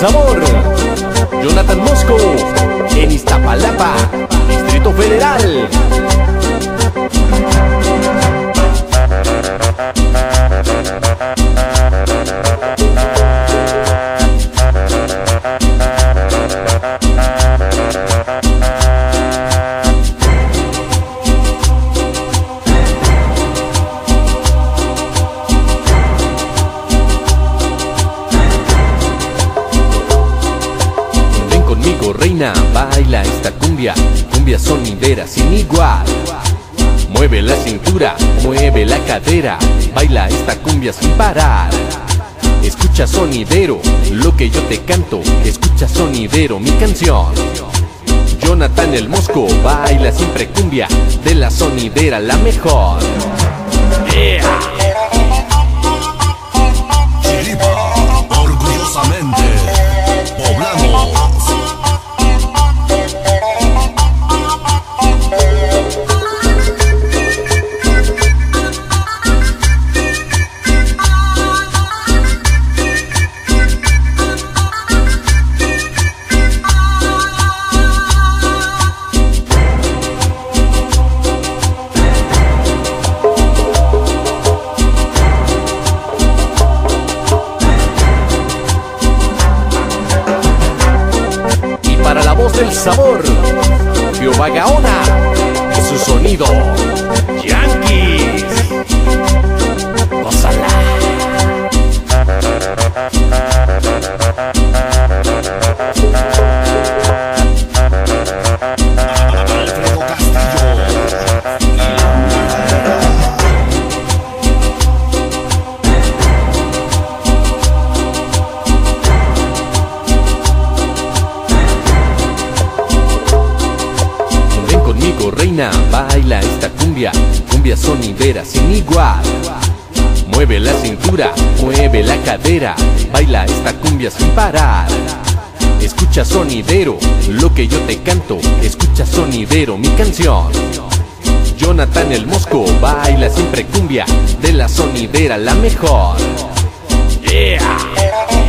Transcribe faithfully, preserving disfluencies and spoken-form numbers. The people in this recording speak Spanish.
sabor, Jonathan Mosco, en Iztapalapa, Distrito Federal. Reina, baila esta cumbia, cumbia sonidera sin igual. Mueve la cintura, mueve la cadera, baila esta cumbia sin parar. Escucha sonidero, lo que yo te canto, escucha sonidero, mi canción. Jonathan el Mosco, baila siempre cumbia, de la sonidera la mejor. Yeah. Chiripa, orgullosamente poblano. Para la voz del sabor, Jehová Gaona, y su sonido, Yankees. Gózala. Alfredo Castillo. Conmigo reina, baila esta cumbia, cumbia sonidera sin igual. Mueve la cintura, mueve la cadera, baila esta cumbia sin parar. Escucha sonidero, lo que yo te canto, escucha sonidero, mi canción. Jonathan el Mosco, baila siempre cumbia, de la sonidera la mejor. Yeah.